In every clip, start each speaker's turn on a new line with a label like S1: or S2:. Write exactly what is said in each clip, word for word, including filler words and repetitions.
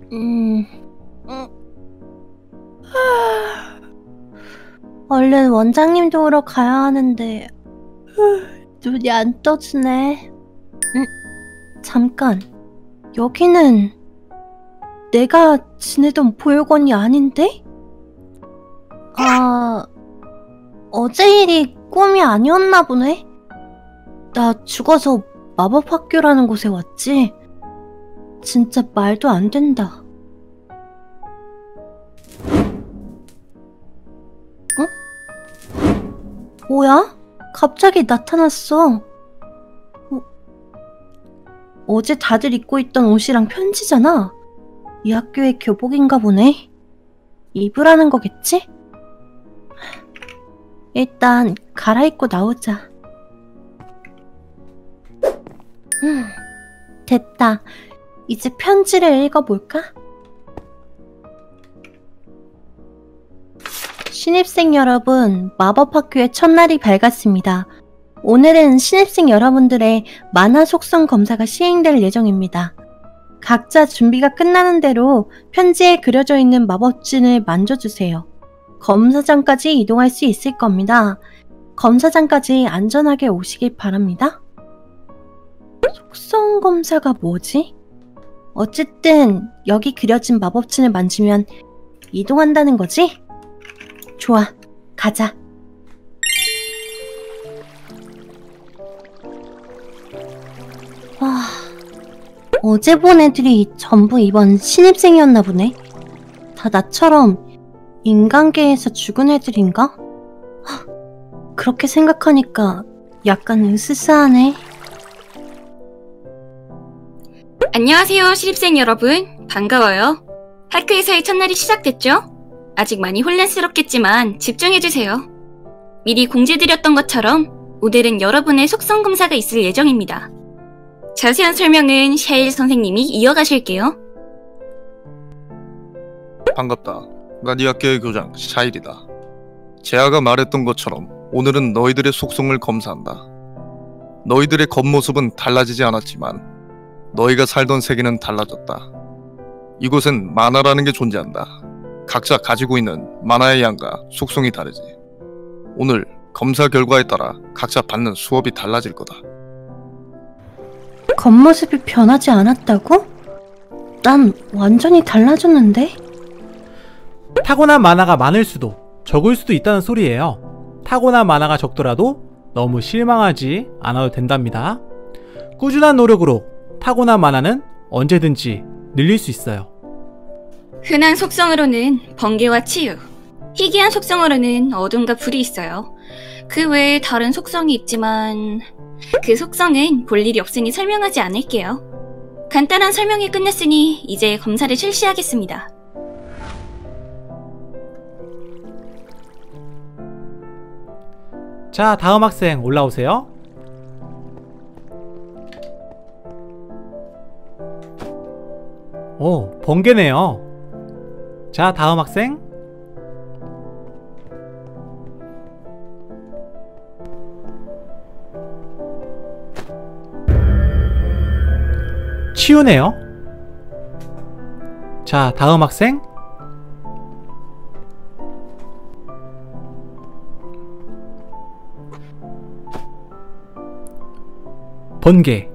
S1: 음, 음. 하... 얼른 원장님 도우러 가야 하는데 눈이 안 떠지네. 음, 잠깐, 여기는 내가 지내던 보육원이 아닌데? 아, 어제 일이 꿈이 아니었나 보네? 나 죽어서 마법학교라는 곳에 왔지? 진짜 말도 안 된다. 어? 뭐야? 갑자기 나타났어. 어, 어제 다들 입고 있던 옷이랑 편지잖아. 이 학교의 교복인가 보네. 입으라는 거겠지? 일단 갈아입고 나오자. 음, 됐다. 이제 편지를 읽어볼까? 신입생 여러분, 마법학교의 첫날이 밝았습니다. 오늘은 신입생 여러분들의 만화 속성 검사가 시행될 예정입니다. 각자 준비가 끝나는 대로 편지에 그려져 있는 마법진을 만져주세요. 검사장까지 이동할 수 있을 겁니다. 검사장까지 안전하게 오시길 바랍니다. 속성 검사가 뭐지? 어쨌든 여기 그려진 마법진을 만지면 이동한다는 거지? 좋아, 가자. 와, 어제 본 애들이 전부 이번 신입생이었나 보네. 다 나처럼 인간계에서 죽은 애들인가? 그렇게 생각하니까 약간 으스스하네.
S2: 안녕하세요, 신입생 여러분. 반가워요. 학교에서의 첫날이 시작됐죠? 아직 많이 혼란스럽겠지만 집중해주세요. 미리 공지드렸던 것처럼 오늘은 여러분의 속성 검사가 있을 예정입니다. 자세한 설명은 샤일 선생님이 이어가실게요.
S3: 반갑다. 난 이 학교의 교장 샤일이다. 제아가 말했던 것처럼 오늘은 너희들의 속성을 검사한다. 너희들의 겉모습은 달라지지 않았지만 너희가 살던 세계는 달라졌다. 이곳엔 만화라는 게 존재한다. 각자 가지고 있는 만화의 양과 속성이 다르지. 오늘 검사 결과에 따라 각자 받는 수업이 달라질 거다.
S1: 겉모습이 변하지 않았다고? 난 완전히 달라졌는데?
S4: 타고난 만화가 많을 수도 적을 수도 있다는 소리예요. 타고난 만화가 적더라도 너무 실망하지 않아도 된답니다. 꾸준한 노력으로 타고난 만화는 언제든지 늘릴 수 있어요.
S2: 흔한 속성으로는 번개와 치유, 희귀한 속성으로는 어둠과 불이 있어요. 그 외에 다른 속성이 있지만 그 속성은 볼 일이 없으니 설명하지 않을게요. 간단한 설명이 끝났으니 이제 검사를 실시하겠습니다.
S4: 자, 다음 학생 올라오세요. 오, 번개네요. 자, 다음 학생. 치유네요. 자, 다음 학생. 번개.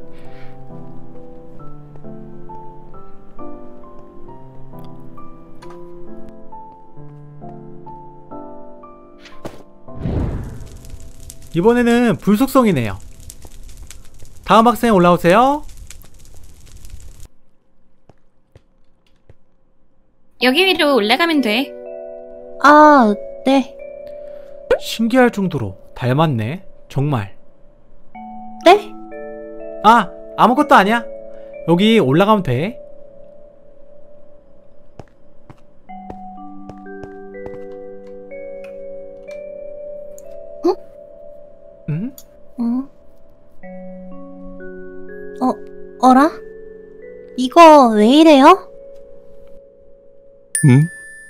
S4: 이번에는 불속성이네요. 다음 학생 올라오세요.
S2: 여기 위로 올라가면 돼.
S1: 아, 네.
S4: 신기할 정도로 닮았네. 정말.
S1: 네?
S4: 아, 아무것도 아니야. 여기 올라가면 돼.
S1: 어?
S4: 응?
S1: 어? 어, 어라? 이거 왜 이래요?
S3: 응?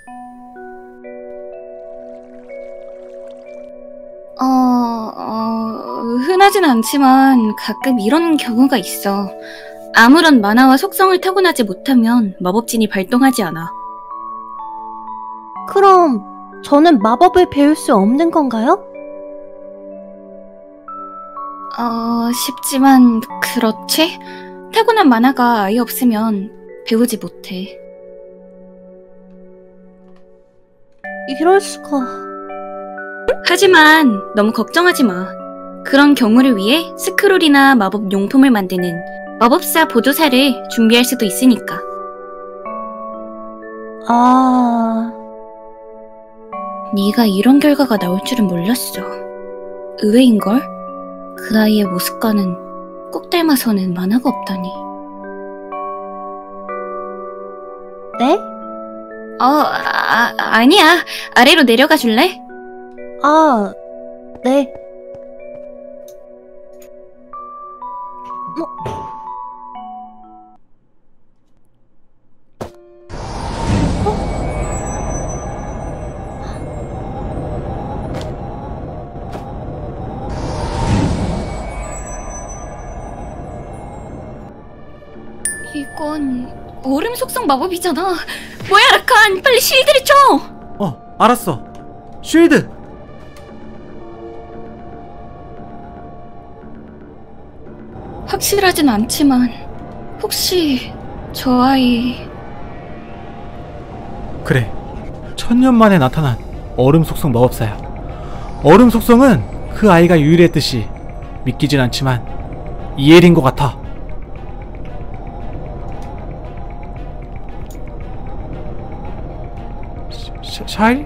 S2: 어, 어, 흔하진 않지만 가끔 이런 경우가 있어. 아무런 만화와 속성을 타고나지 못하면 마법진이 발동하지 않아.
S1: 그럼 저는 마법을 배울 수 없는 건가요?
S2: 어, 쉽지만 그렇지? 타고난 만화가 아예 없으면 배우지 못해.
S1: 이럴 수가...
S2: 하지만 너무 걱정하지 마. 그런 경우를 위해 스크롤이나 마법 용품을 만드는 마법사 보조사를 준비할 수도 있으니까.
S1: 아...
S2: 네가 이런 결과가 나올 줄은 몰랐어. 의외인걸? 그 아이의 모습과는 꼭 닮아서는 만화가 없다니.
S1: 네?
S2: 어, 아, 아니야. 아래로 내려가 줄래?
S1: 아... 네. 뭐...
S2: 이건 얼음 속성 마법이잖아. 뭐야 라칸, 빨리 실드를 쳐.
S4: 어, 알았어. 쉴드!
S2: 확실하진 않지만 혹시 저 아이...
S4: 그래, 천년 만에 나타난 얼음 속성 마법사야. 얼음 속성은 그 아이가 유일했듯이 믿기진 않지만 이엘인 것 같아. 샤, 샤일?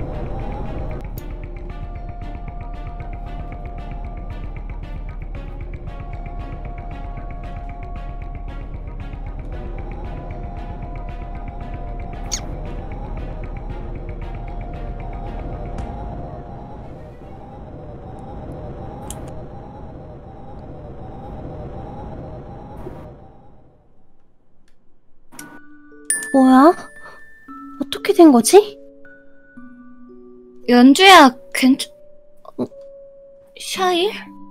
S1: 뭐야? 어떻게 된 거지?
S2: 연주야, 괜찮... 어, 샤일?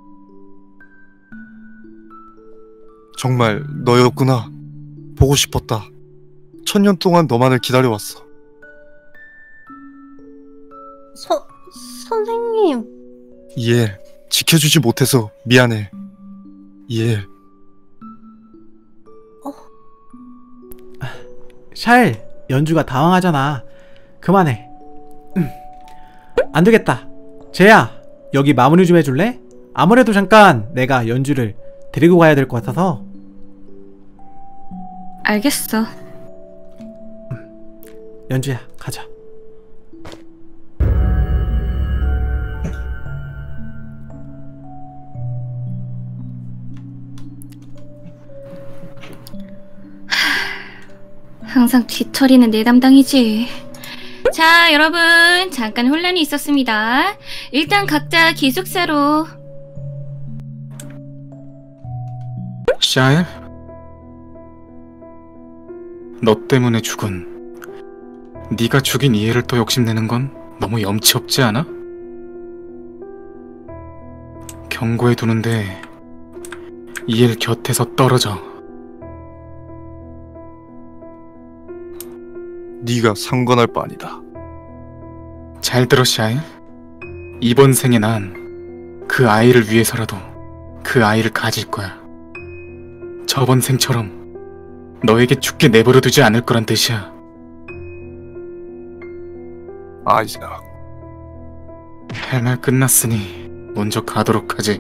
S3: 정말 너였구나. 보고 싶었다. 천년 동안 너만을 기다려왔어.
S1: 서... 선생님...
S3: 이엘, 지켜주지 못해서 미안해. 이엘.
S4: 샤일, 연주가 당황하잖아. 그만해. 음. 안 되겠다. 제야, 여기 마무리 좀 해줄래? 아무래도 잠깐 내가 연주를 데리고 가야 될 것 같아서.
S2: 알겠어.
S4: 연주야, 가자.
S2: 항상 뒤처리는 내 담당이지. 자, 여러분, 잠깐 혼란이 있었습니다. 일단 각자 기숙사로.
S5: 샤일? 너 때문에 죽은, 네가 죽인 이해를 또 욕심내는 건 너무 염치 없지 않아? 경고해 두는데 이해를 곁에서 떨어져.
S3: 네가 상관할 바 아니다.
S5: 잘 들어, 샤일. 이번 생에 난 그 아이를 위해서라도 그 아이를 가질 거야. 저번 생처럼 너에게 죽게 내버려 두지 않을 거란 뜻이야.
S3: 아이작.
S5: 할 말 끝났으니 먼저 가도록 하지.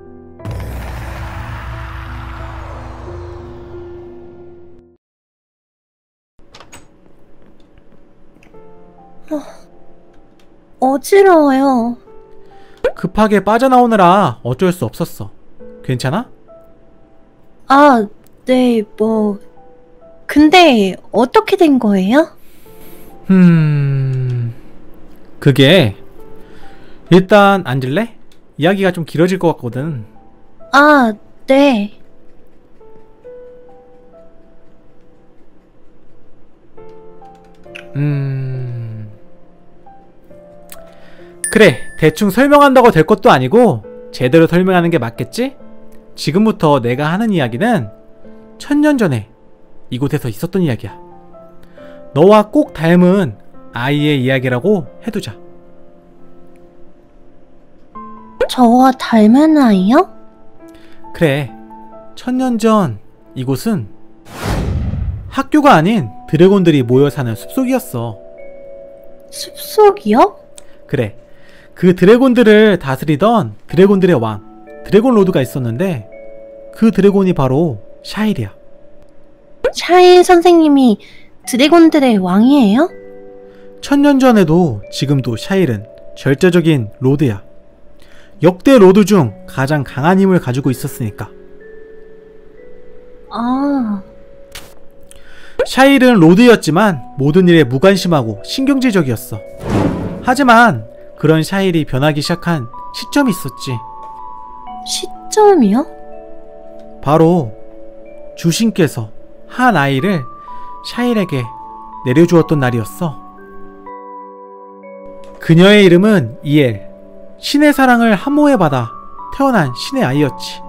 S1: 어지러워요.
S4: 급하게 빠져나오느라 어쩔 수 없었어. 괜찮아?
S1: 아, 네, 뭐... 근데 어떻게 된 거예요?
S4: 음... 그게... 일단 앉을래? 이야기가 좀 길어질 것 같거든.
S1: 아, 네.
S4: 음... 그래, 대충 설명한다고 될 것도 아니고 제대로 설명하는 게 맞겠지? 지금부터 내가 하는 이야기는 천년 전에 이곳에서 있었던 이야기야. 너와 꼭 닮은 아이의 이야기라고 해두자.
S1: 저와 닮은 아이요?
S4: 그래, 천년 전 이곳은 학교가 아닌 드래곤들이 모여 사는 숲속이었어.
S1: 숲속이요?
S4: 그래, 그 드래곤들을 다스리던 드래곤들의 왕, 드래곤 로드가 있었는데 그 드래곤이 바로 샤일이야.
S1: 샤일 선생님이 드래곤들의 왕이에요?
S4: 천년 전에도 지금도 샤일은 절대적인 로드야. 역대 로드 중 가장 강한 힘을 가지고 있었으니까.
S1: 아,
S4: 샤일은 로드였지만 모든 일에 무관심하고 신경질적이었어. 하지만 그런 샤일이 변하기 시작한 시점이 있었지.
S1: 시점이요?
S4: 바로 주신께서 한 아이를 샤일에게 내려주었던 날이었어. 그녀의 이름은 이엘. 신의 사랑을 함호해받아 태어난 신의 아이였지.